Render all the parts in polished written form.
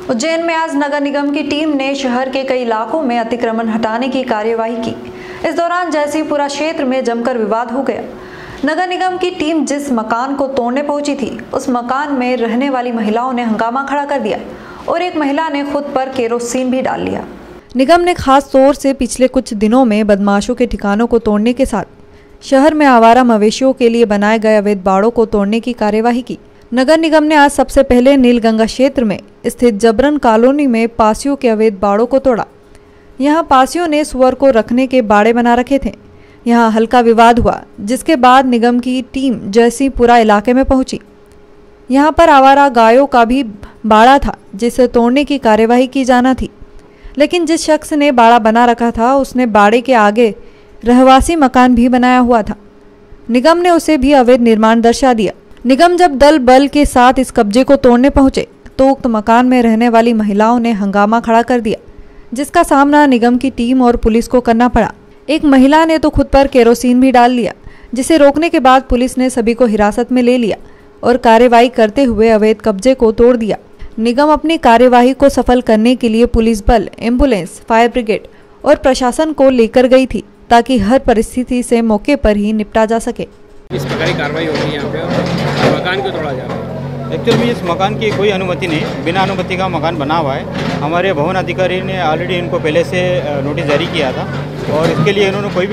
उज्जैन में आज नगर निगम की टीम ने शहर के कई इलाकों में अतिक्रमण हटाने की कार्यवाही की। इस दौरान जयसिंहपुरा क्षेत्र में जमकर विवाद हो गया। नगर निगम की टीम जिस मकान को तोड़ने पहुंची थी, उस मकान में रहने वाली महिलाओं ने हंगामा खड़ा कर दिया और एक महिला ने खुद पर केरोसिन भी डाल लिया। निगम ने खास तौर से पिछले कुछ दिनों में बदमाशों के ठिकानों को तोड़ने के साथ शहर में आवारा मवेशियों के लिए बनाए गए अवैध बाड़ों को तोड़ने की कार्यवाही की। नगर निगम ने आज सबसे पहले नीलगंगा क्षेत्र में स्थित जबरन कॉलोनी में पासियों के अवैध बाड़ों को तोड़ा। यहां पासियों ने सुअर को रखने के बाड़े बना रखे थे। यहां हल्का विवाद हुआ, जिसके बाद निगम की टीम जयसिंहपुरा इलाके में पहुंची। यहां पर आवारा गायों का भी बाड़ा था, जिसे तोड़ने की कार्यवाही की जाना थी, लेकिन जिस शख्स ने बाड़ा बना रखा था, उसने बाड़े के आगे रहवासी मकान भी बनाया हुआ था। निगम ने उसे भी अवैध निर्माण दर्शा दिया। निगम जब दल बल के साथ इस कब्जे को तोड़ने पहुंचे तो उक्त मकान में रहने वाली महिलाओं ने हंगामा खड़ा कर दिया, जिसका सामना निगम की टीम और पुलिस को करना पड़ा। एक महिला ने तो खुद पर केरोसिन भी डाल लिया, जिसे रोकने के बाद पुलिस ने सभी को हिरासत में ले लिया और कार्रवाई करते हुए अवैध कब्जे को तोड़ दिया। निगम अपनी कार्यवाही को सफल करने के लिए पुलिस बल, एम्बुलेंस, फायर ब्रिगेड और प्रशासन को लेकर गई थी, ताकि हर परिस्थिति से मौके पर ही निपटा जा सके। इस प्रकार की कार्रवाई हो रही है यहाँ पे और मकान क्यों तोड़ा जा रहा है? एक्चुअली में इस मकान की कोई अनुमति नहीं, बिना अनुमति का मकान बना हुआ है। हमारे भवन अधिकारी ने ऑलरेडी इनको पहले से नोटिस जारी किया था और इसके लिए इन्होंने कोई भी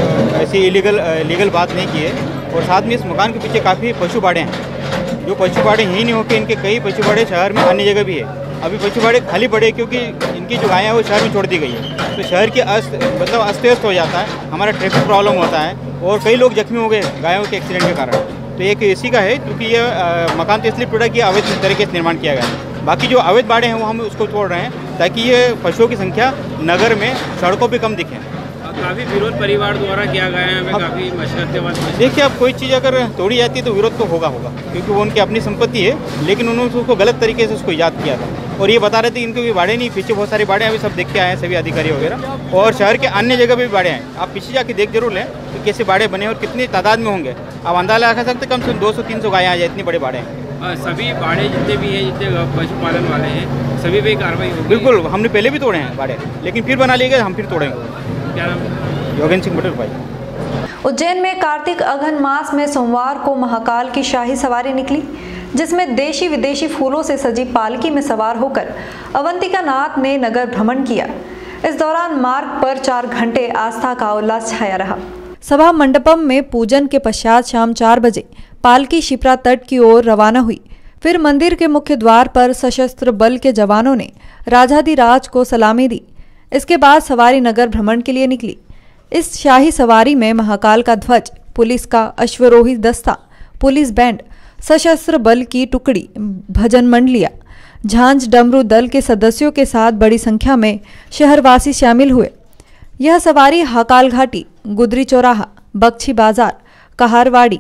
ऐसी लीगल बात नहीं की है। और साथ में इस मकान के पीछे काफ़ी पशु बाड़े हैं, जो पशु बाड़े ही नहीं होकर इनके कई पशु बाड़े शहर में अन्य जगह भी है। अभी पशु बाड़े खाली पड़े क्योंकि इनकी जो गायें हैं वो शहर में छोड़ दी गई है, तो शहर के अस्त व्यस्त हो जाता है, हमारा ट्रैफिक प्रॉब्लम होता है और कई लोग जख्मी हो गए गायों के एक्सीडेंट के कारण। तो एक इसी का है, क्योंकि ये मकान तो इसलिए टूटा कि अवैध तरीके से निर्माण किया गया है। बाकी जो अवैध बाड़े हैं वो हम उसको तोड़ रहे हैं ताकि ये पशुओं की संख्या नगर में सड़कों पे कम दिखे। काफ़ी विरोध परिवार द्वारा किया गया है, काफ़ी मशक्कत के बाद। देखिए, अब कोई चीज़ अगर तोड़ी जाती है तो विरोध तो होगा, क्योंकि वो उनकी अपनी संपत्ति है, लेकिन उन्होंने उसको गलत तरीके से उसको याद किया था और ये बता रहे थे इनके भी बाड़े नहीं, पीछे बहुत सारे बाड़े अभी सब देख के आए हैं सभी अधिकारी वगैरह, और शहर के अन्य जगह भी बाड़े हैं। आप पीछे जाके देख जरूर लें कि कैसे बाड़े बने और कितनी तादाद में होंगे। आप अंदाजा लगा सकते कम से कम 200-300 गायें आ जाए, इतने बड़े बाड़े हैं। सभी बाड़े जितने भी हैं, जितने पशुपालन वाले हैं, सभी पे कार्रवाई होगी? बिल्कुल, हमने पहले भी तोड़े हैं बाड़े, लेकिन फिर बना लिए गए, हम फिर तोड़ेंगे। क्या नाम? योगेंद्र सिंह बटल भाई। उज्जैन में कार्तिक अघन मास में सोमवार को महाकाल की शाही सवारी निकली, जिसमें देशी विदेशी फूलों से सजी पालकी में सवार होकर अवंतिका नाथ ने नगर भ्रमण किया। इस दौरान मार्ग पर 4 घंटे आस्था का उल्लास छाया रहा। सभा मंडपम में पूजन के पश्चात शाम 4 बजे पालकी शिप्रा तट की ओर रवाना हुई। फिर मंदिर के मुख्य द्वार पर सशस्त्र बल के जवानों ने राजाधिराज को सलामी दी। इसके बाद सवारी नगर भ्रमण के लिए निकली। इस शाही सवारी में महाकाल का ध्वज, पुलिस का अश्वरोही दस्ता, पुलिस बैंड, सशस्त्र बल की टुकड़ी, भजन मंडलियां, झांझ डमरू दल के सदस्यों के साथ बड़ी संख्या में शहरवासी शामिल हुए। यह सवारी हाकाल घाटी, गुदरी चौराहा, बख्शी बाजार, कहारवाड़ी,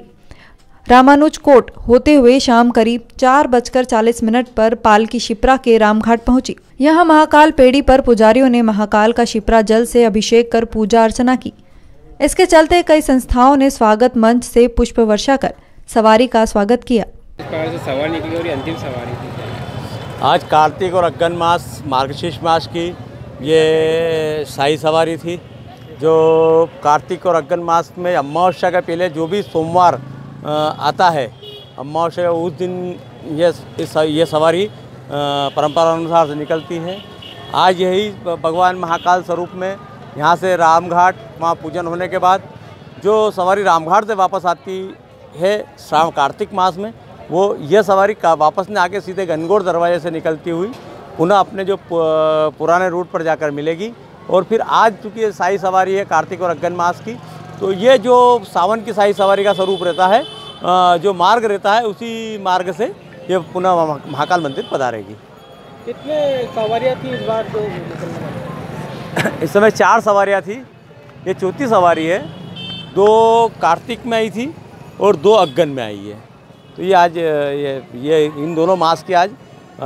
रामानुज कोट होते हुए शाम करीब 4:40 पर पालकी शिप्रा के रामघाट पहुंची। यहां महाकाल पेड़ी पर पुजारियों ने महाकाल का शिप्रा जल से अभिषेक कर पूजा अर्चना की। इसके चलते कई संस्थाओं ने स्वागत मंच से पुष्प वर्षा कर सवारी का स्वागत किया। इस प्रकार से सवारी निकली और अंतिम सवारी थी। आज कार्तिक और अग्गन मास, मार्गशीर्ष मास की ये शाही सवारी थी। जो कार्तिक और अग्गन मास में अमावस्या का पहले जो भी सोमवार आता है, अमावस्या उस दिन ये सवारी परंपरा अनुसार से निकलती है। आज यही भगवान महाकाल स्वरूप में यहाँ से रामघाट, वहाँ पूजन होने के बाद जो सवारी रामघाट से वापस आती है श्रावण कार्तिक मास में, वो यह सवारी का वापस न आके सीधे गनगौर दरवाजे से निकलती हुई पुनः अपने जो पुराने रूट पर जाकर मिलेगी। और फिर आज चूँकि ये शाही सवारी है कार्तिक और अग्गन मास की, तो ये जो सावन की शाही सवारी का स्वरूप रहता है, जो मार्ग रहता है, उसी मार्ग से ये पुनः महाकाल मंदिर पधारेगी। कितने सवारियाँ थी इस बार तो निकलने वाली? इस समय 4 सवारियाँ थी, ये चौथी सवारी है। 2 कार्तिक में आई थी और 2 अग्गन में आई है। तो ये आज ये इन दोनों मास की आज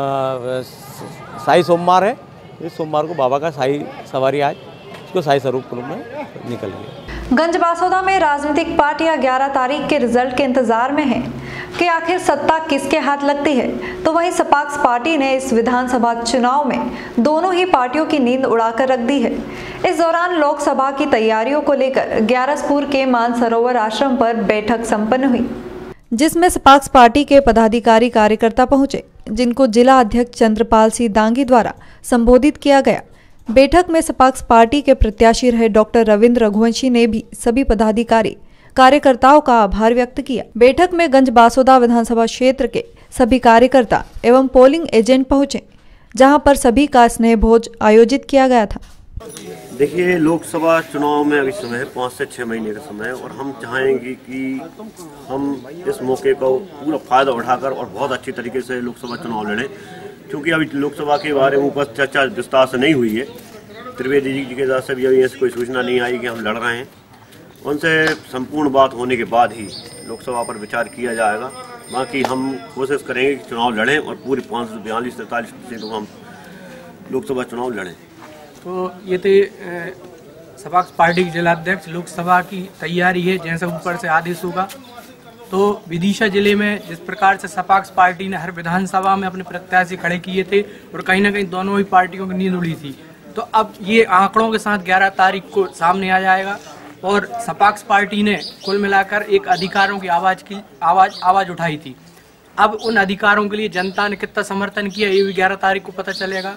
शाही सोमवार है। इस सोमवार को बाबा का शाही सवारी आज इसको शाही स्वरूप में निकल गई। गंज बासौदा में राजनीतिक पार्टियां 11 तारीख के रिजल्ट के इंतजार में हैं। कि आखिर सत्ता किसके हाथ लगती है, तो वहीं सपाक्स पार्टी ने इस विधानसभा चुनाव में दोनों ही पार्टियों की नींद उड़ाकर रख दी है। इस दौरान लोकसभा की तैयारियों को लेकर ग्यारसपुर के मानसरोवर आश्रम पर बैठक संपन्न हुई, जिसमें सपाक्स पार्टी के पदाधिकारी कार्यकर्ता पहुंचे, जिनको जिला अध्यक्ष चंद्रपाल सिंह दांगी द्वारा संबोधित किया गया। बैठक में सपाक्स पार्टी के प्रत्याशी रहे डॉक्टर रविंद्र रघुवंशी ने भी सभी पदाधिकारी कार्यकर्ताओं का आभार व्यक्त किया। बैठक में गंज बासोदा विधानसभा क्षेत्र के सभी कार्यकर्ता एवं पोलिंग एजेंट पहुंचे, जहां पर सभी का स्नेह भोज आयोजित किया गया था। देखिए, लोकसभा चुनाव में अभी समय है 5 से 6 महीने का समय है, और हम चाहेंगे कि हम इस मौके को पूरा फायदा उठाकर और बहुत अच्छी तरीके से लोकसभा चुनाव लड़ें, क्योंकि अभी लोकसभा के बारे में ऊपर चर्चा विस्तार से नहीं हुई है। त्रिवेदी जी के साथ से भी अभी ऐसी कोई सूचना नहीं आई कि हम लड़ रहे हैं। उनसे संपूर्ण बात होने के बाद ही लोकसभा पर विचार किया जाएगा। बाकी हम कोशिश करेंगे कि चुनाव लड़ें और पूरी 542 से 43 सीटों हम लोकसभा चुनाव लड़ें। तो ये थे सपाक्स पार्टी के जिलाध्यक्ष। लोकसभा की तैयारी है, जैसे ऊपर से आदेश होगा। तो विदिशा जिले में जिस प्रकार से सपाक्स पार्टी ने हर विधानसभा में अपने प्रत्याशी खड़े किए थे और कहीं ना कहीं दोनों ही पार्टियों की नींद उड़ी थी, तो अब ये आंकड़ों के साथ 11 तारीख को सामने आ जाएगा। और सपाक्स पार्टी ने कुल मिलाकर एक अधिकारों की आवाज उठाई थी। अब उन अधिकारों के लिए जनता ने कितना समर्थन किया, ये भी 11 तारीख को पता चलेगा।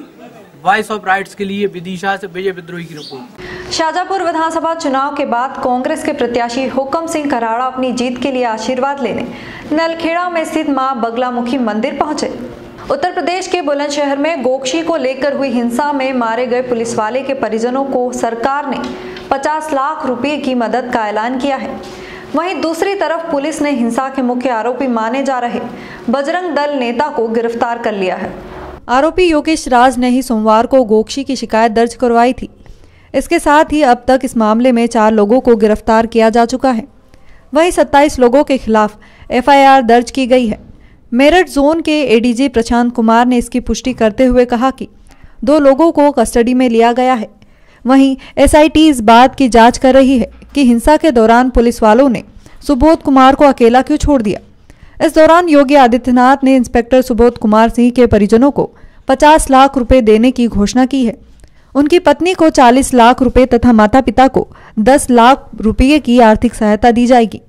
वॉइस ऑफ राइट्स के लिए विदिशा से विजय विद्रोही की रिपोर्ट। शाजापुर विधानसभा चुनाव के बाद कांग्रेस के प्रत्याशी हुक्म सिंह कराड़ा अपनी जीत के लिए आशीर्वाद लेने नलखेड़ा में स्थित मां बगलामुखी मंदिर पहुंचे। उत्तर प्रदेश के बुलंदशहर में गोक्षी को लेकर हुई हिंसा में मारे गए पुलिस वाले के परिजनों को सरकार ने 50 लाख रुपए की मदद का ऐलान किया है। वहीं दूसरी तरफ पुलिस ने हिंसा के मुख्य आरोपी माने जा रहे बजरंग दल नेता को गिरफ्तार कर लिया है। आरोपी योगेश राज ने ही सोमवार को गोक्षी की शिकायत दर्ज करवाई थी। इसके साथ ही अब तक इस मामले में 4 लोगों को गिरफ्तार किया जा चुका है। वहीं 27 लोगों के खिलाफ FIR दर्ज की गई है। मेरठ जोन के ADG प्रशांत कुमार ने इसकी पुष्टि करते हुए कहा कि 2 लोगों को कस्टडी में लिया गया है। वहीं SIT इस बात की जांच कर रही है कि हिंसा के दौरान पुलिस वालों ने सुबोध कुमार को अकेला क्यों छोड़ दिया। इस दौरान योगी आदित्यनाथ ने इंस्पेक्टर सुबोध कुमार सिंह के परिजनों को 50 लाख रुपए देने की घोषणा की है। उनकी पत्नी को 40 लाख रुपए तथा माता पिता को 10 लाख रुपये की आर्थिक सहायता दी जाएगी।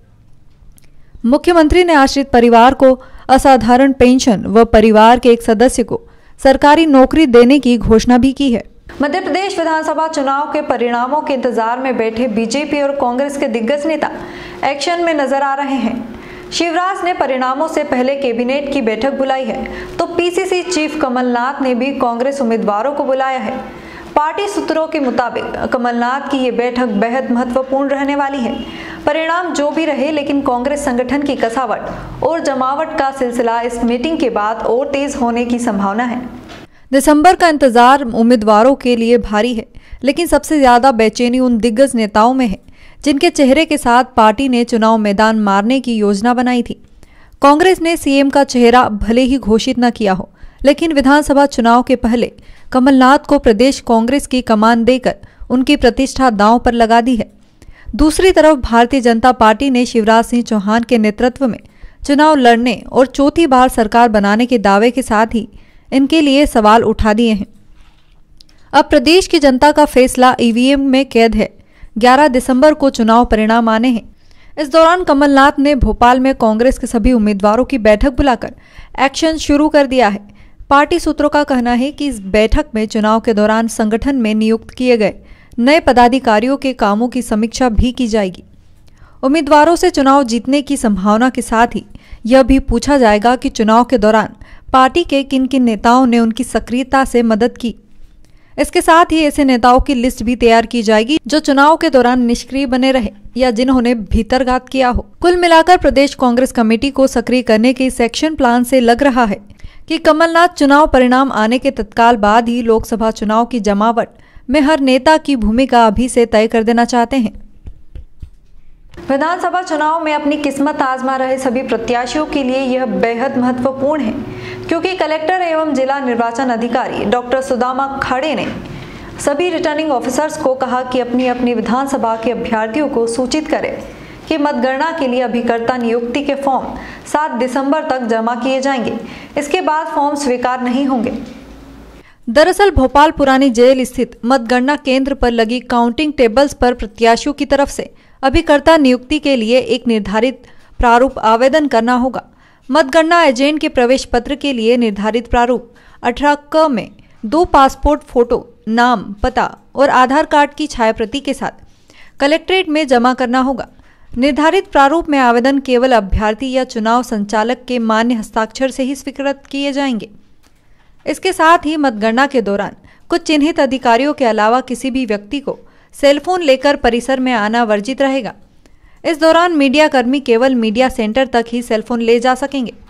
मुख्यमंत्री ने आश्रित परिवार को असाधारण पेंशन व परिवार के एक सदस्य को सरकारी नौकरी देने की घोषणा भी की है। मध्य प्रदेश विधानसभा चुनाव के परिणामों के इंतजार में बैठे बीजेपी और कांग्रेस के दिग्गज नेता एक्शन में नजर आ रहे हैं। शिवराज ने परिणामों से पहले कैबिनेट की बैठक बुलाई है, तो PCC चीफ कमलनाथ ने भी कांग्रेस उम्मीदवारों को बुलाया है। पार्टी सूत्रों के मुताबिक कमलनाथ की ये बैठक बेहद महत्वपूर्ण रहने वाली है। परिणाम जो भी रहे, लेकिन कांग्रेस संगठन की कसावट और जमावट का सिलसिला इस मीटिंग के बाद और तेज होने की संभावना है। दिसंबर का इंतजार उम्मीदवारों के लिए भारी है, लेकिन सबसे ज्यादा बेचैनी उन दिग्गज नेताओं में है जिनके चेहरे के साथ पार्टी ने चुनाव मैदान मारने की योजना बनाई थी। कांग्रेस ने CM का चेहरा भले ही घोषित न किया हो, लेकिन विधानसभा चुनाव के पहले कमलनाथ को प्रदेश कांग्रेस की कमान देकर उनकी प्रतिष्ठा दांव पर लगा दी है। दूसरी तरफ भारतीय जनता पार्टी ने शिवराज सिंह चौहान के नेतृत्व में चुनाव लड़ने और चौथी बार सरकार बनाने के दावे के साथ ही इनके लिए सवाल उठा दिए हैं। अब प्रदेश की जनता का फैसला EVM में कैद है। 11 दिसंबर को चुनाव परिणाम आने हैं। इस दौरान कमलनाथ ने भोपाल में कांग्रेस के सभी उम्मीदवारों की बैठक बुलाकर एक्शन शुरू कर दिया है। पार्टी सूत्रों का कहना है कि इस बैठक में चुनाव के दौरान संगठन में नियुक्त किए गए नए पदाधिकारियों के कामों की समीक्षा भी की जाएगी। उम्मीदवारों से चुनाव जीतने की संभावना के साथ ही यह भी पूछा जाएगा कि चुनाव के दौरान पार्टी के किन किन नेताओं ने उनकी सक्रियता से मदद की। इसके साथ ही ऐसे नेताओं की लिस्ट भी तैयार की जाएगी जो चुनाव के दौरान निष्क्रिय बने रहे या जिन्होंने भीतरघात किया हो। कुल मिलाकर प्रदेश कांग्रेस कमेटी को सक्रिय करने के इस एक्शन प्लान से लग रहा है कि कमलनाथ चुनाव परिणाम आने के तत्काल बाद ही लोकसभा चुनाव की जमावट में हर नेता की भूमिका अभी से तय कर देना चाहते हैं। विधानसभा चुनाव में अपनी किस्मत आजमा रहे सभी प्रत्याशियों के लिए यह बेहद महत्वपूर्ण है, क्योंकि कलेक्टर एवं जिला निर्वाचन अधिकारी डॉक्टर सुदामा खाड़े ने सभी रिटर्निंग ऑफिसर्स को कहा कि अपनी अपनी विधानसभा के अभ्यर्थियों को सूचित करें कि मतगणना के लिए अभिकर्ता नियुक्ति के फॉर्म 7 दिसंबर तक जमा किए जाएंगे। इसके बाद फॉर्म स्वीकार नहीं होंगे। दरअसल भोपाल पुरानी जेल स्थित मतगणना केंद्र पर लगी काउंटिंग टेबल्स पर प्रत्याशियों की तरफ से अभिकर्ता नियुक्ति के लिए एक निर्धारित प्रारूप आवेदन करना होगा। मतगणना एजेंट के प्रवेश पत्र के लिए निर्धारित प्रारूप 18 क में 2 पासपोर्ट फोटो, नाम, पता और आधार कार्ड की छायाप्रति के साथ कलेक्ट्रेट में जमा करना होगा। निर्धारित प्रारूप में आवेदन केवल अभ्यर्थी या चुनाव संचालक के मान्य हस्ताक्षर से ही स्वीकृत किए जाएंगे। इसके साथ ही मतगणना के दौरान कुछ चिन्हित अधिकारियों के अलावा किसी भी व्यक्ति को सेलफोन लेकर परिसर में आना वर्जित रहेगा। इस दौरान मीडिया कर्मी केवल मीडिया सेंटर तक ही सेलफोन ले जा सकेंगे।